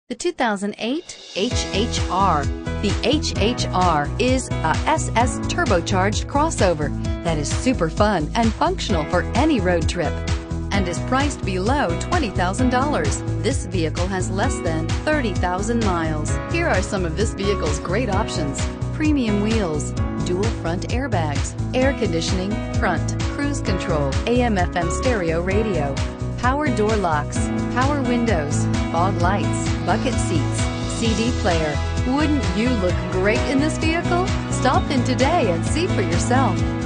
The 2008 HHR. The HHR is a SS turbocharged crossover that is super fun and functional for any road trip and is priced below $20,000. This vehicle has less than 30,000 miles. Here are some of this vehicle's great options: premium wheels, dual front airbags, air conditioning, front, cruise control, AM/FM stereo radio, power door locks, power windows, fog lights, bucket seats, CD player. Wouldn't you look great in this vehicle? Stop in today and see for yourself.